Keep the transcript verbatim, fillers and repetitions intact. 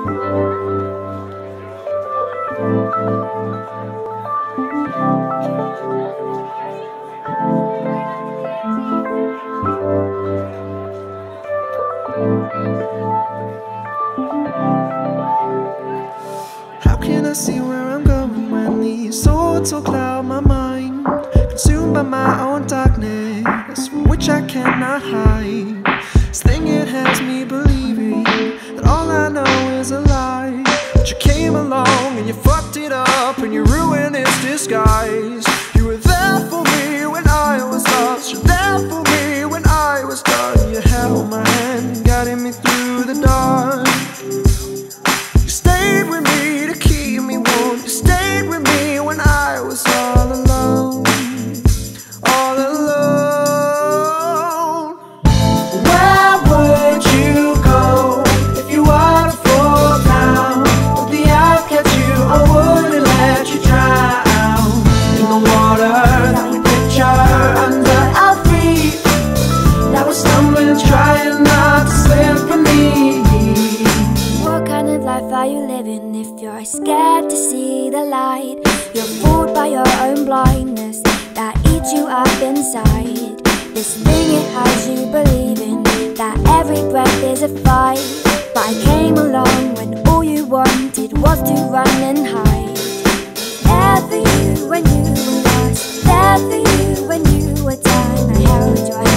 How can I see where I'm going when these thoughts all cloud my mind? Consumed by my own darkness, from which I cannot hide. This thing, it has me believing that all I know is a lie. But you came along and you fucked it up, and you ruined its disguise. You were there for me when I was lost, you're there for me when I was done. You held my hand and guided me through the dark. You stayed with me to keep me warm. You stayed with me when I was all alone, all alone. Where would you go if you were to fall down? Would the earth catch you? I wouldn't let you drown in the water that we picture under our feet. That we're stumbling, trying not to slip beneath. What kind of life are you living if you're scared to see the light? You're fooled by your own blindness that eats you up inside. This thing, it has you believing that every breath is a fight. But I came along when all you wanted was to run and hide. There for you when you were lost, there for you when you were done. I held your